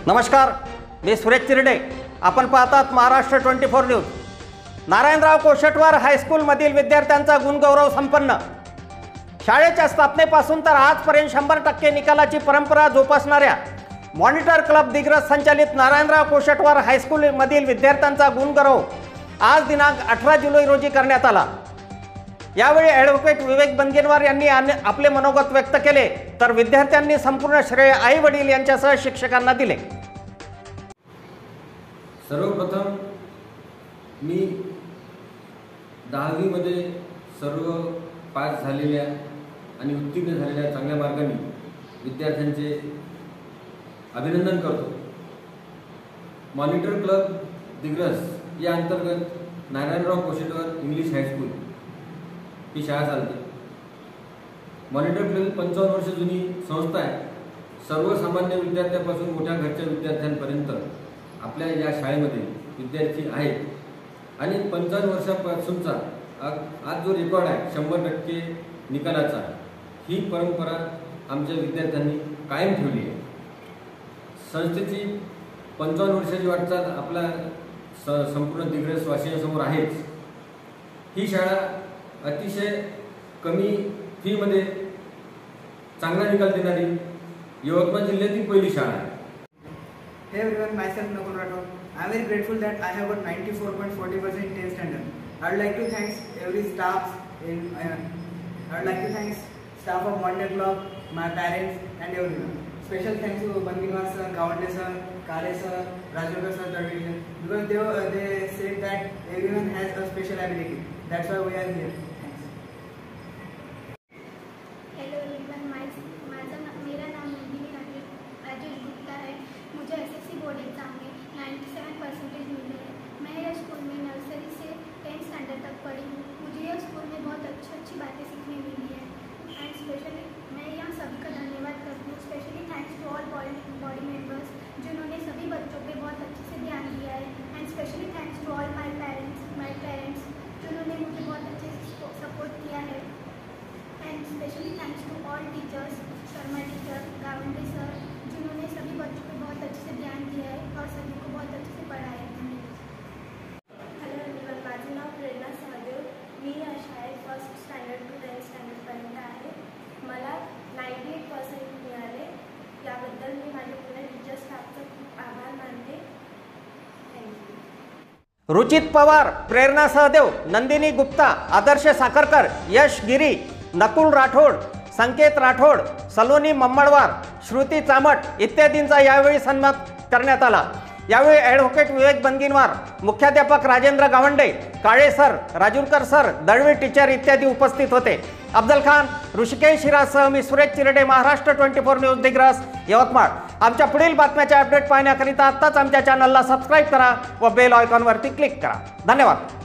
नमस्कार, मी सुरेश चिरडे. आपण पाहतात महाराष्ट्र 24 न्यूज. नारायणराव कोशेटवार हायस्कूलमधील विद्यार्थ्यांचा गुणगौरव संपन्न. शाळेच्या स्थापनेपासून तर आजपर्यंत 100% निकालाची परंपरा जोपासणाऱ्या मॉनिटर क्लब दिग्रस संचालित नारायणराव कोशेटवार हायस्कूलमधील विद्यार्थ्यांचा गुणगौरव आज दिनांक 18 जुलै रोजी करण्यात आला. यावेळी ॲडव्होकेट विवेक बनगेनवार यांनी आपले मनोगत व्यक्त केले, तर विद्यार्थ्यांनी संपूर्ण श्रेय आई वडील यांच्यासह शिक्षकांना दिले. सर्वप्रथम मी 10वी मध्ये सर्व पास झालेल्या आणि उत्तीर्ण झालेल्या चांगल्या मार्गाने विद्यार्थ्यांचे अभिनंदन करतो. मॉनिटर क्लब दिग्रस या अंतर्गत नारायणराव कोशेटवार इंग्लिश हायस्कूल ही शाळा चालते. मॉनिटर क्लब 55 वर्ष जुनी संस्था आहे. सर्वसामान्य विद्यार्थ्यांपासून मोठ्या घरच्या विद्यार्थ्यांपर्यंत आपल्या या शाळेमध्ये विद्यार्थी आहेत आणि 55 वर्षापासूनचा आज जो रेकॉर्ड आहे 100% निकालाचा, ही परंपरा आमच्या विद्यार्थ्यांनी कायम ठेवली आहे. संस्थेची 55 वर्षाची वाटचाल आपला संपूर्ण दिग्रस वासियांसमोर आहेच. ही शाळा अतिशय कमी फीमध्ये चांगला निकाल देणारी यवतमाळ जिल्ह्यातील पहिली शाळा आहे. Hey everyone, myself Nakul Rathod. I am very grateful that I have got 94.40% in 10th standard. I would like to thank every staff I would like to thank staff of Monitor Club, my parents and everyone. Special thanks to Banginwar sir, Gawande sir, Kale sir, Rajurkar sir, Darwin, because they said that everyone has a special ability. That's why we are here. Thanks. Hello everyone, मेरा नाम नंदिनी राजेश गुप्ता है. मुझे SSC board exam में 97% मिले हैं. मैं यह school में नर्सरी से 10th स्टैंडर्ड तक पढ़ी हूँ. मुझे यह स्कूल में बहुत अच्छी बातें सीखने मिली है. एंड स्पेशली मैं यहाँ सभी का धन्यवाद करती हूँ. Specially thanks to all body members जिन्होंने सभी बच्चों पे बहुत अच्छे से ध्यान दिया है. And specially thanks to all my parents जिन्होंने मुझे बहुत अच्छे से सपोर्ट किया है. And specially thanks to all teachers, Sharma teacher, Gawande sir, जिन्होंने सभी बच्चों पे बहुत अच्छे से ध्यान दिया है और सभी को बहुत अच्छे से पढ़ाया है. हॅलो एवरीवन, माझे नाव प्रेरणा सहदेव. मी या शाळेत 1st स्टँडर्ड to 10th स्टँडर्डपर्यंत आहे. मला 98% मिळाले. याबद्दल मी माझ्या पूर्ण टीचर स्टाफचा खूप आभार मानते. थँक्यू. रुचित पवार, प्रेरणा सहदेव, नंदिनी गुप्ता, आदर्श साखरकर, यश गिरी, नकुल राठोड, संकेत राठोड, सलोनी मम्मडवार, श्रुती चामट इत्यादींचा यावेळी सन्मान करण्यात आला. यावेळी ॲडव्होकेट विवेक बनगेनवार, मुख्याध्यापक Rajendra Gawande, Kale sir, Rajurkar sir, Dalvi teacher इत्यादी उपस्थित होते. अफजल खान, ऋषिकेश शिराजसह मी सुरेश चिरडे, महाराष्ट्र 24 न्यूज दिग्रस, यवतमाळ. आमच्या पुढील बातम्याचे अपडेट पाहण्याकरिता आत्ताच आमच्या चॅनलला सबस्क्राईब करा व बेल आयकॉनवरती क्लिक करा. धन्यवाद.